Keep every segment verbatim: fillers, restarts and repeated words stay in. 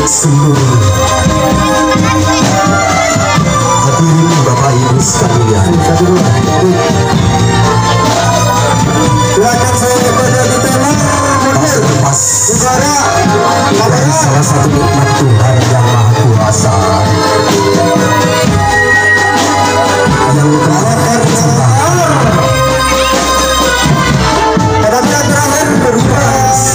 seluruh hadirin Bapak Ibu sekalian. Silakan saya kepada kita Pas dari salah satu nikmat Tuhan yang Maha Kuasa yang telah tercipta pada bulan terakhir berupa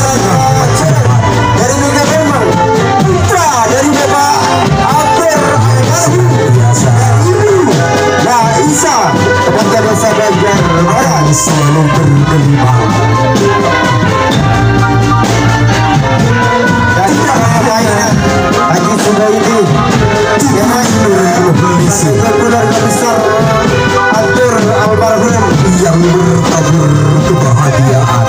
dari Mega Memang putra dari Bapak Abdur biasa Nah Isa kepada desa Banjar Barat selalu bergelimang dan lainnya Haji Subaidi yang berisi keluarga besar Abdur almarhum yang bertabur kebahagiaan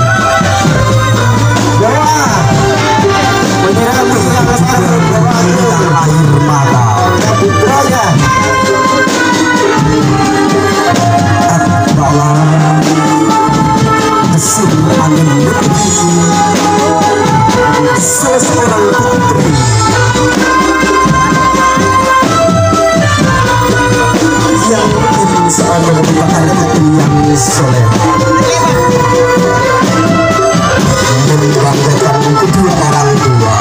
doa menyerami yang besar doa dan air mata putranya tatkala desir angin negeri salah seorang putri yang insya Allah merupakan putri yang soleh membanggakan kedua orang tua.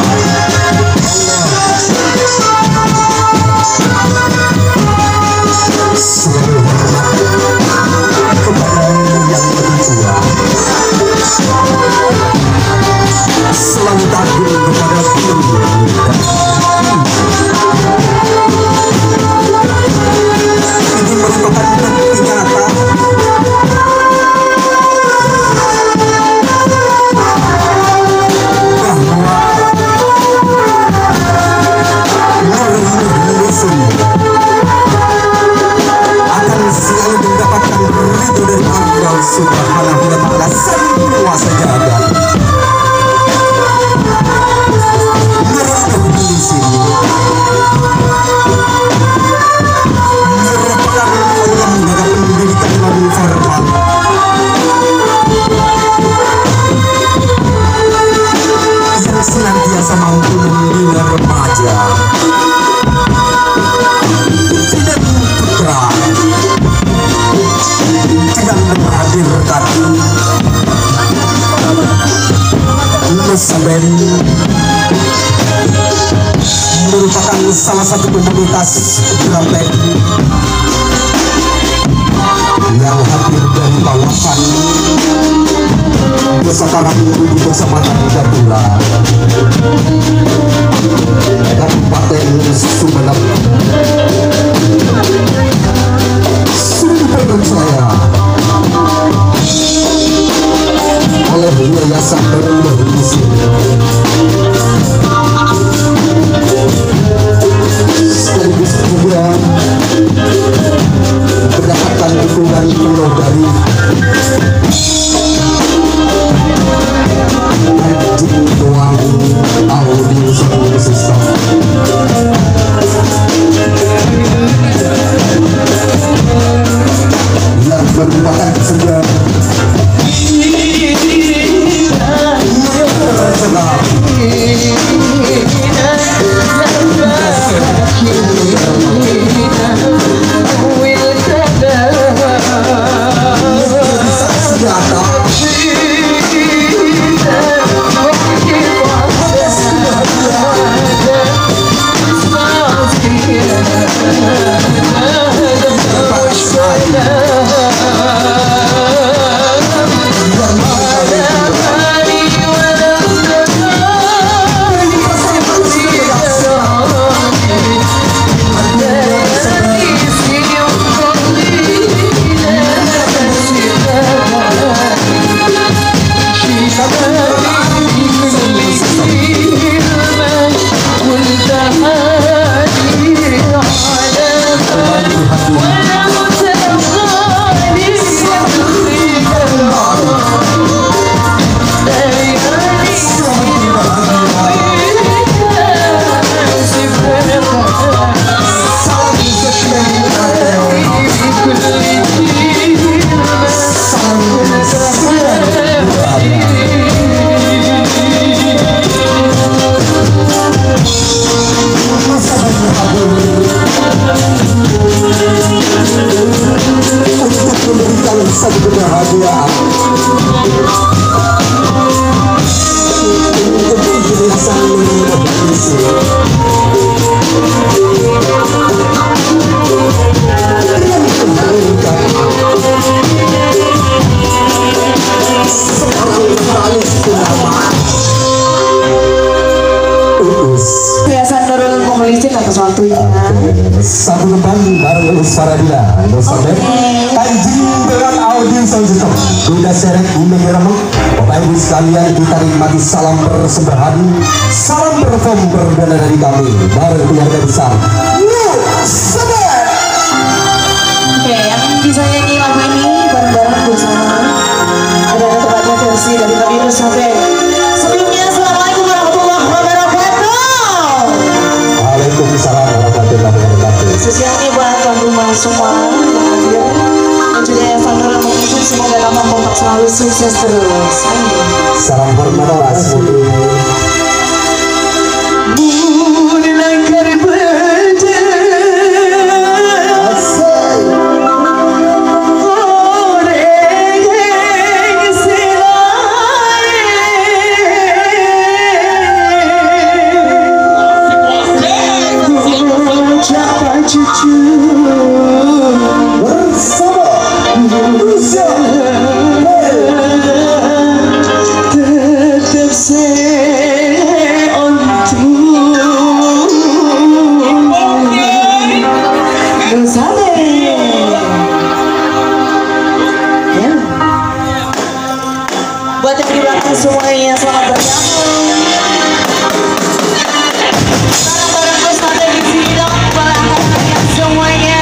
Selalu hormat kepada yang lebih tua, selalu takut kepada guru. Ini merupakan bukti nyata bahwa Nurul akan selalu mendapatkan ridho dari Allah Subhanahu wa Ta'ala sang penguasa jagat. Nurul di sini merupakan lembaga pendidikan non formal yang senantiasa mampu membina remaja dan putra dengan menghadirkan Nusaben merupakan salah satu komunitas Grabek yang hadir dari kawasan Desa Karanguru di Kecamatan Jatula, Kabupaten Sumeneb. Sudah percaya oleh Yayasan Darullah di sini. Sekaligus juga mendapatkan dukungan penuh dari Haji Tuan Audi Biasa Nurul Mukhlisin atas waktunya. Satu depan bareng Lulus Faradila Nusabet Tanjing dengan Audi Sanjuto Bunda Serek Bunda Geramuk. Bapak Ibu sekalian, kita nikmati salam persembahan, salam perform perdana dari kami bareng keluarga besar Nusabet. Oke, yang bisa nyanyi lagu ini bareng-bareng bersama ada tempatnya versi dari Nabi Nusabet. Sebelumnya assalamualaikum warahmatullahi wabarakatuh. Waalaikumsalam warahmatullahi wabarakatuh. Spesialnya buat tuan rumah semua yang hadir dan juga yang Nurul Mukhlisin, semoga nama kompak selalu sukses terus. Amin. Salam hormat Mas Budi. Buat yang di belakang semuanya, selamat bergabung. Barang-barang bersantai di sini dong, para anak-anak semuanya.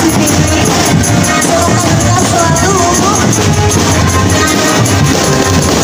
Selalu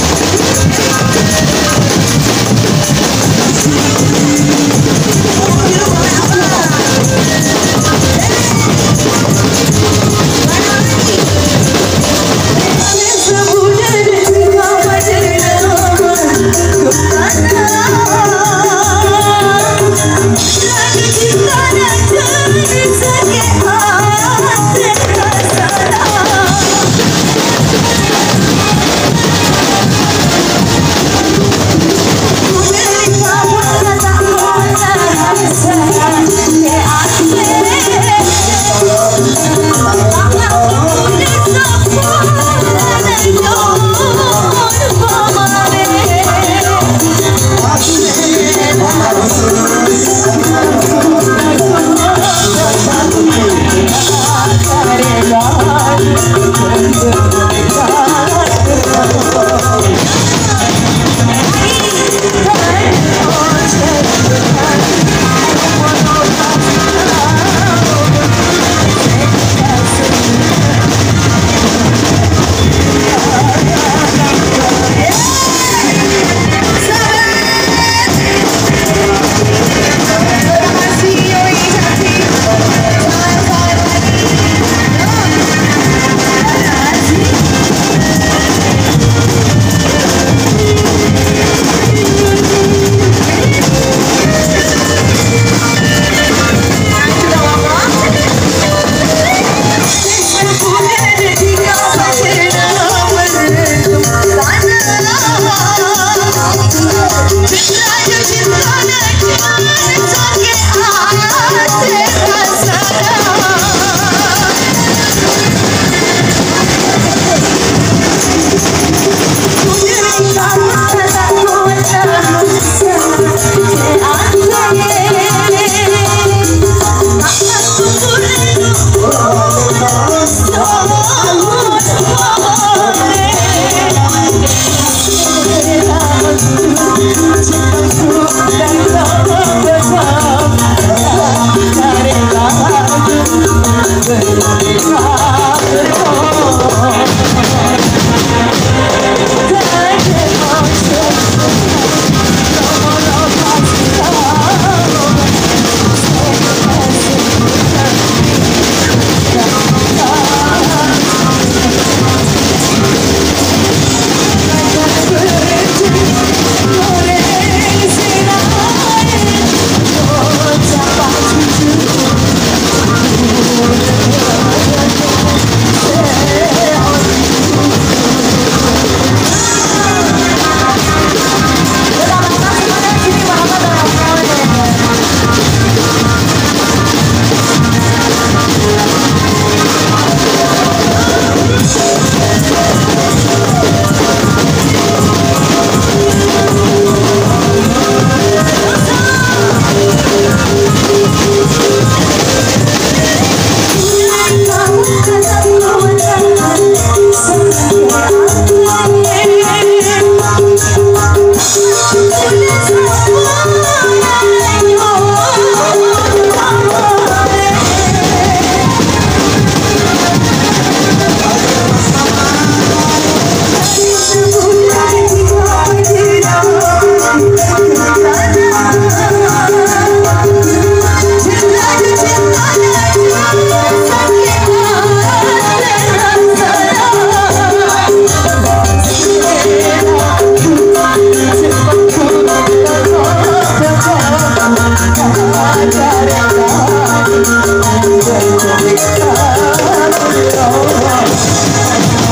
Thank you.